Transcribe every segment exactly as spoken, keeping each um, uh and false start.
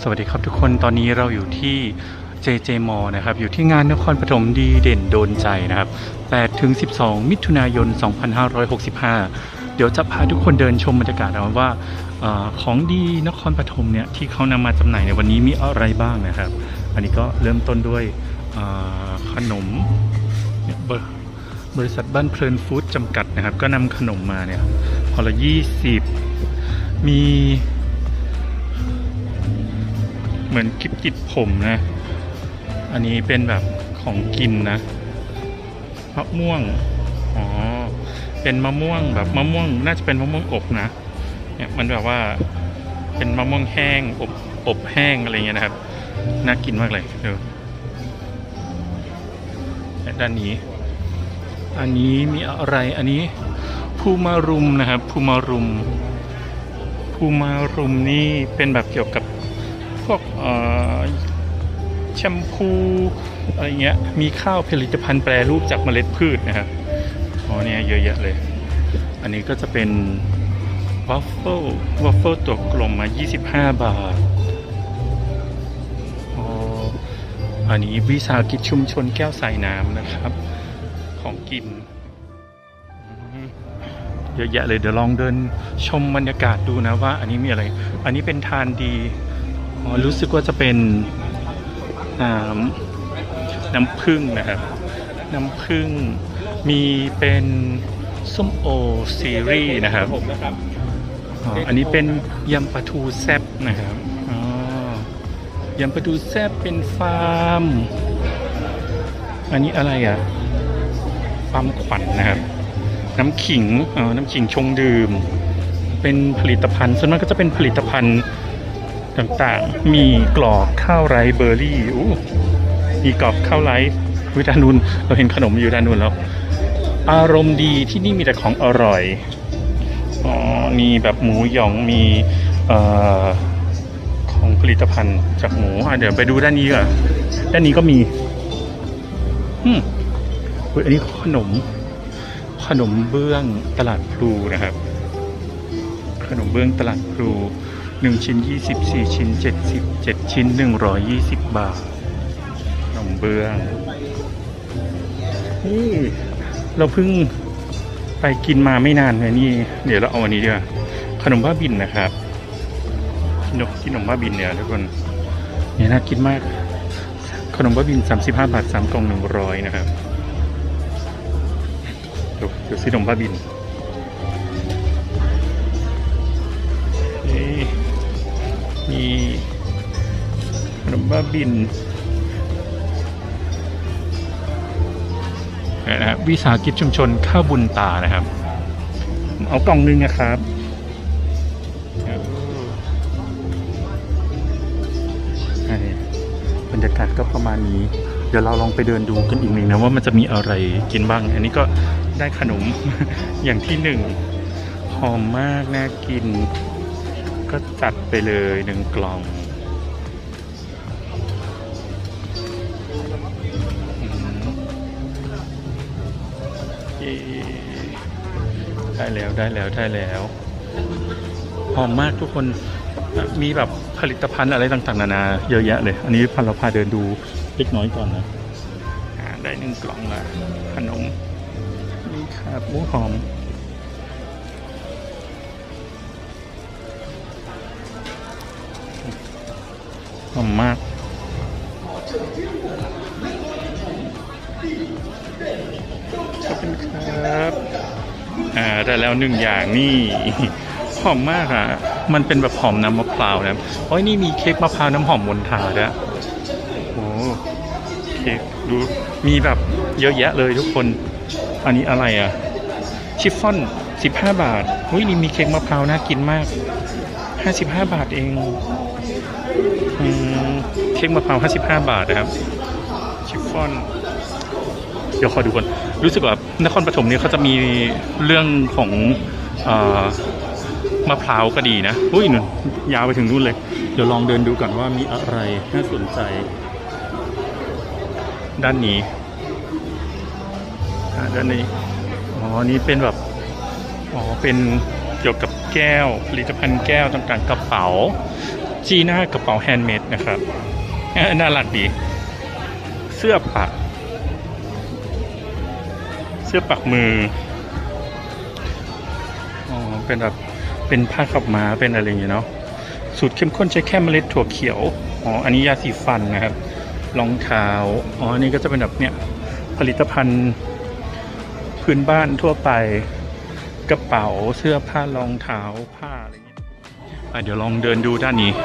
วัสดีครับทุกคนตอนนี้เราอยู่ที่ เจ เจ มอ นะครับอยู่ที่งานนครปฐมดีเด่นโดนใจนะครับแปดถึงสิบสองมิถุนายนสองพันห้าร้อยหกสิบห้าเดี๋ยวจะพาทุกคนเดินชมบรรยากาศนะว่าอของดีนครปฐมเนี่ยที่เขานำมาจำหน่ายในวันนี้มีอะไรบ้างนะครับอันนี้ก็เริ่มต้นด้วยขนมบริษัทบ้านเพลินฟู้ดจำกัดนะครับก็นำขนมมาเนี่ยพอละยี่สิบมีเหมือนกิ๊บติดผมนะอันนี้เป็นแบบของกินนะมะม่วงอ๋อเป็นมะม่วงแบบมะม่วงน่าจะเป็นมะม่วงอบนะเนี่ยมันแบบว่าเป็นมะม่วงแห้งอบอบแห้งอะไรเงี้ยนะครับน่ากินมากเลยเดี๋ยวด้านนี้อันนี้มีอะไรอันนี้ภูมารุมนะครับภูมารุมภูมารุมนี่เป็นแบบเกี่ยวกับพวกแชมพูอะไรเงี้ยมีข้าวผลิตภัณฑ์แปรรูปจากเมล็ดพืชนะครับอ๋อเนี่ยเยอะแยะเลยอันนี้ก็จะเป็นวัฟเฟิลวัฟเฟิลตัวกลมมายี่สิบห้าบาทอ๋ออันนี้วิสาหกิจชุมชนแก้วใส่น้ำนะครับของกินเยอะแยะเลยเดี๋ยวลองเดินชมบรรยากาศดูนะว่าอันนี้มีอะไรอันนี้เป็นทานดีอ๋อรู้สึกว่าจะเป็นน้ำน้ำผึ้งนะครับน้ำผึ้งมีเป็นส้มโอซีรีส์นะครับอ๋ออันนี้เป็นยำปลาทูแซ่บนะครับอ๋อยำปลาทูแซ่บเป็นฟาร์มอันนี้อะไรอ่ะฟาร์มขวัญ นะครับน้ำขิงอ๋อน้ำขิงชงดื่มเป็นผลิตภัณฑ์ส่วนมากก็จะเป็นผลิตภัณฑ์ต่างๆมีกรอบข้าวไรซ์เบอร์รี่อู้มีกรอบข้าวไรซ์วิดานุนเราเห็นขนมอยู่ด้านนู้นแล้วอารมณ์ดีที่นี่มีแต่ของอร่อยอ๋อมีแบบหมูหยองมีเอ่อของผลิตภัณฑ์จากหมูเดี๋ยวไปดูด้านนี้ก่อนด้านนี้ก็มีอืมอันนี้ขนมขนมเบื้องตลาดพลูนะครับขนมเบื้องตลาดพลูหนึ่งชิ้นยี่สิบสี่ชิ้นเจ็ดสิบเจ็ดชิ้นหนึ่งร้อยยี่สิบบาทขนมเบื้องนี่เราเพิ่งไปกินมาไม่นานเลยนี่เดี๋ยวเราเอาวันนี้ดีกว่าขนมบ้าบินนะครับขนมขนมบ้าบินเนี่ยทุกคนเนี่ยน่ากินมากขนมบ้าบินสามสิบห้าบาทสามกล่องหนึ่งร้อยนะครับดูดูสิขนมบ้าบินมีขนมบ้าบินนะครับวิสาหกิจชุมชนข้าวบุญตานะครับเอากล่องนึงนะครับบรรยากาศก็ประมาณนี้เดี๋ยวเราลองไปเดินดูกันอีกหนึ่งนะว่ามันจะมีอะไรกินบ้างอันนี้ก็ได้ขนม อย่างที่หนึ่งหอมมากน่ากินก็จัดไปเลยหนึ่งกล่องได้แล้วได้แล้วได้แล้วหอมมากทุกคนมีแบบผลิตภัณฑ์อะไรต่างๆนานาเยอะแยะเลยอันนี้พันเราพาเดินดูเล็กน้อยก่อนนะได้หนึ่งกล่องละขนมนี่ครับหมูหอมหอมมากขอบคุณครับอ่าได้แล้วหนึ่งอย่างนี่หอมมากอ่ะมันเป็นแบบหอมน้ำมะพร้าวนะโอ้ยนี่มีเค้กมะพร้าวน้ำหอมมนทาด้วยโอ้เค้กดูมีแบบเยอะแยะเลยทุกคนอันนี้อะไรอ่ะชิฟฟ่อนสิบห้าบาทอุ้ยนี่มีเค้กมะพร้าวน่ากินมากห้าสิบห้าบาทเองเค้กมะพร้าวห้าสิบห้าบาทนะครับชิฟฟ่อนเดี๋ยวขอดูก่อนรู้สึกว่านครปฐมเนี่ยเขาจะมีเรื่องของเอ่อมะพร้าวก็ดีนะอุ้ยนู่นยาวไปถึงนู่นเลยเดี๋ยวลองเดินดูก่อนว่ามีอะไรน่าสนใจด้านนี้ด้านนี้อ๋อนี่เป็นแบบอ๋อเป็นเกี่ยวกับแก้วผลิตภัณฑ์แก้วต่างๆกระเป๋าจีน่ากระเป๋าแฮนด์เมดนะครับน่ารักดีเสื้อปักเสื้อปักมืออ๋อเป็นแบบเป็นผ้าขับม้าเป็นอะไรอย่างเงี้ยเนาะสูตรเข้มข้นใช้แค่เมล็ดถั่วเขียวอ๋ออันนี้ยาสีฟันนะครับรองเท้าอ๋ออันนี้ก็จะเป็นแบบเนี้ยผลิตภัณฑ์พื้นบ้านทั่วไปกระเป๋าเสื้อผ้ารองเท้าผ้าอะไรเงี้ยอ่ะเดี๋ยวลองเดินดูด้านนี้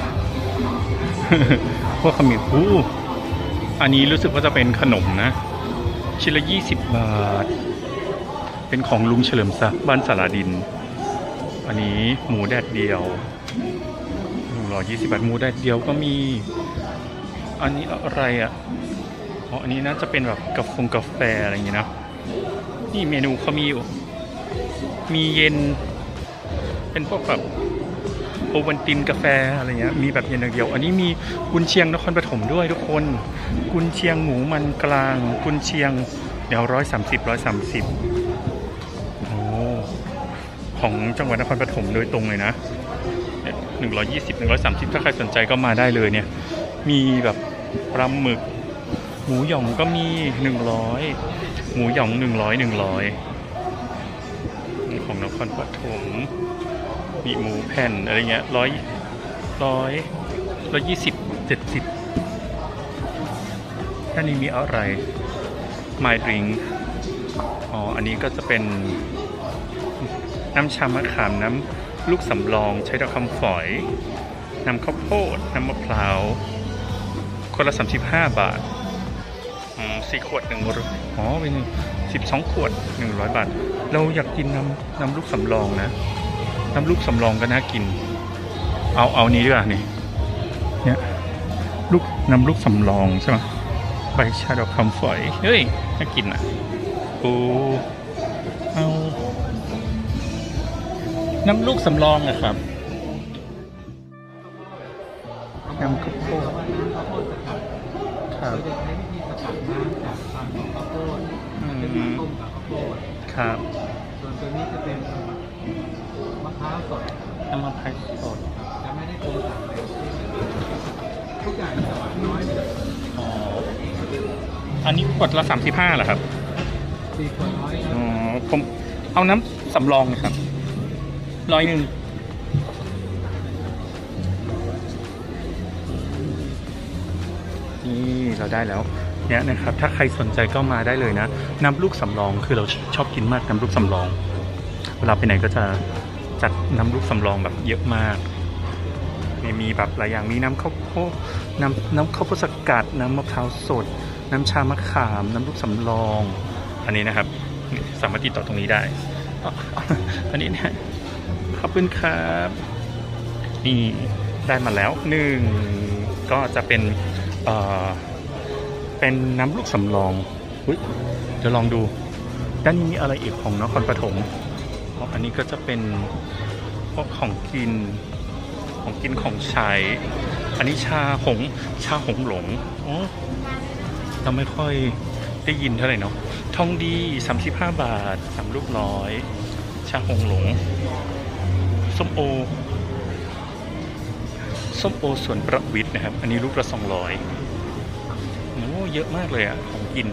พวกขมิ้นอู้อันนี้รู้สึกว่าจะเป็นขนมนะชิ้นละยี่สิบบาทเป็นของลุงเฉลิมทรัพย์บ้านสาราดินอันนี้หมูแดดเดียวหนึ่งร้อยยี่สิบบาทหมูแดดเดียวก็มีอันนี้อะไรอ่ะอ๋ออันนี้น่าจะเป็นแบบกาแฟกาแฟอะไรอย่างเงี้ยนะนี่เมนูเขามีอยู่มีเย็นเป็นพวกแบบโอวัลตินกาแฟอะไรเงี้ยมีแบบเย็นอย่างเดียวอันนี้มีกุนเชียงนครปฐมด้วยทุกคนกุนเชียงหมูมันกลางกุนเชียงเดี๋ยวร้อยสามสิบร้อยสามสิบโอ้ของจังหวัดนครปฐมโดยตรงเลยนะหนึ่งร้อยยี่สิบหนึ่งร้อยสามสิบถ้าใครสนใจก็มาได้เลยเนี่ยมีแบบปลาหมึกหมูหยองก็มีหนึ่งร้อยหมูหยองหนึ่งร้อยหนึ่งร้อยของนครปฐมมีหมูแผ่นอะไรเงี้ยร้อยร้อยร้อยยี่สิบเจ็ดสิบท่านี้มีอะไร My Drink อ๋ออันนี้ก็จะเป็นน้ำชามะขามน้ำลูกสำรองใช้ดอกคำฝอยน้ำข้าวโพดน้ำมะพร้าวคนละสามสิบห้าบาทอืมสี่ขวดหนึ่งอ๋อเป็นสิบสองขวดหนึ่งร้อยบาทเราอยากกินน้ำน้ำลูกสำรองนะน้ำลูกสำรองก็น่ากินเอาเอานี้ด้วยนี่เนี่ยลูกน้ำลูกสำรองใช่ไหมใบชาดอกคำฝอยเฮ้ยน่ากินอ่ะโอ้เอาน้ำลูกสำรองอะครับน้ำข้าวโพดครับครับส่วนตัวนี้จะเป็นมะพร้าวสดน้ำมะพร้าวสดจะไม่ได้ปรุงแต่งเลยทุกอย่างจะหวานน้อยอ๋ออันนี้ขวดละสามสิบห้าเหรอครับสี่ขวดร้อยอ๋อผมเอาน้ำสำรองครับร้อยหนึ่งนี่เราได้แล้วเนี่ยนะครับถ้าใครสนใจก็มาได้เลยนะน้ำลูกสำรองคือเราชอบกินมากน้ำลูกสำรองเวลาไปไหนก็จะจัดน้ำลูกสำรองแบบเยอะมากมีมีแบบหลายอย่างมีน้ำข้าวโพดน้ำน้ำข้าวโพดสกัดน้ำมะพร้าวสดน้ำชามะขามน้ำลูกสำรองอันนี้นะครับสามารถติดต่อตรงนี้ได้อันนี้เนี่ยขอบคุณครับนี่ได้มาแล้วหนึ่งก็จะเป็นเอ่อเป็นน้ำลูกสำรองอุ๊ยเดี๋ยวลองดูด้านนี้มีอะไรอีกของนครปฐมอ๋ออันนี้ก็จะเป็นพวกของกินของกินของใช้อันนี้ชาหงชาหงหลงอ๋อเราไม่ค่อยได้ยินเท่าไหร่เนาะทองดีสามสิบห้าบาทสามลูกร้อยชาหงหลงส้มโอส้มโอสวนประวิตรนะครับอันนี้ลูกละสองร้อยโอ้เยอะมากเลยอ่ะของกิน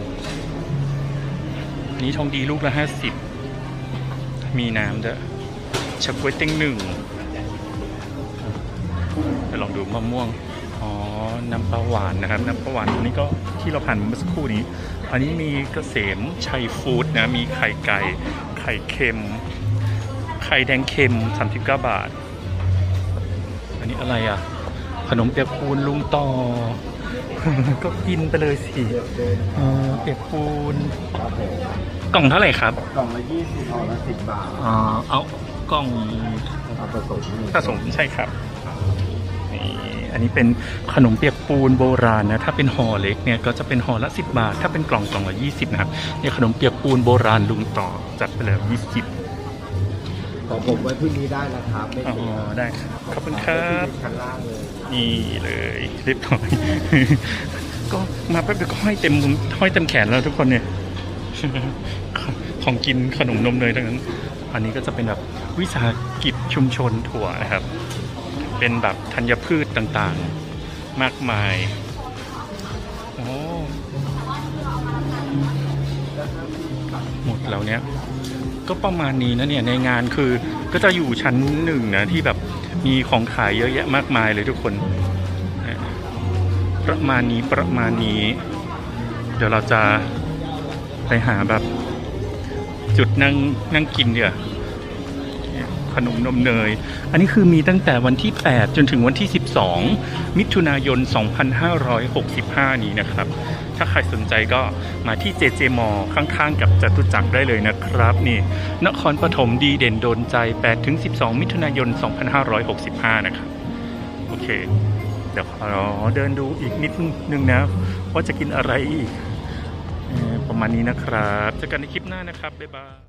นี้ทองดีลูกละห้าสิบมีน้ำด้วยชาก๊วยเต็งหนึ่งไปลองดูมะม่วงอ๋อน้ำปลาหวานนะครับน้ำปลาหวานอันนี้ก็ที่เราผ่านเมื่อสักครู่นี้อันนี้มีเกษมชัยฟู้ดนะมีไข่ไก่ไข่เค็มไข่แดงเค็มสามสิบเก้าบาทอันนี้อะไรอ่ะขนมเปียกปูนลุงต่อก็กินไปเลยสิเออเปียกปูนกล่องเท่าไหร่ครับกล่องละยี่สิบห่อละสิบบาทอ๋อเอากล่องผสมผสมใช่ครับนี่อันนี้เป็นขนมเปียกปูนโบราณนะถ้าเป็นห่อเล็กเนี่ยก็จะเป็นห่อละสิบบาทถ้าเป็นกล่องกล่องละยี่สิบนะครับนี่ขนมเปียกปูนโบราณลุงต่อจัดไปเลยยี่สิบขอผมไว้พรุ่งนี้ได้นะครับไม่อ๋อได้ขอบคุณครับชั้นล่างเลยนี่เลยเรียบร้อยก็มาแป๊บเดียวก็ห้อยเต็มห้อยเต็มแขนแล้วทุกคนเนี่ยของกินขนมนมเนยทั้งนั้นอันนี้ก็จะเป็นแบบวิสาหกิจชุมชนถั่วนะครับเป็นแบบธัญพืชต่างๆมากมายโอ้หมดแล้วเนี้ยก็ประมาณนี้นะเนี่ยในงานคือก็จะอยู่ชั้นหนึ่งนะที่แบบมีของขายเยอะแยะมากมายเลยทุกคนประมาณนี้ประมาณนี้เดี๋ยวเราจะไปหาแบบจุดนั่งนั่งกินเดี๋ยวขนมนมเนยอันนี้คือมีตั้งแต่วันที่แปดจนถึงวันที่สิบสองมิถุนายนสองพันห้าร้อยหกสิบห้านี้นะครับถ้าใครสนใจก็มาที่ เจ เจ มอ ข้างๆกับจตุจักรได้เลยนะครับนี่นครปฐมดีเด่นโดนใจ แปดถึงสิบสอง มิถุนายน สองพันห้าร้อยหกสิบห้านะครับโอเคเดี๋ยวขอเดินดูอีกนิดนึงนะว่าจะกินอะไรอีกประมาณนี้นะครับเจอกันในคลิปหน้านะครับบ๊ายบาย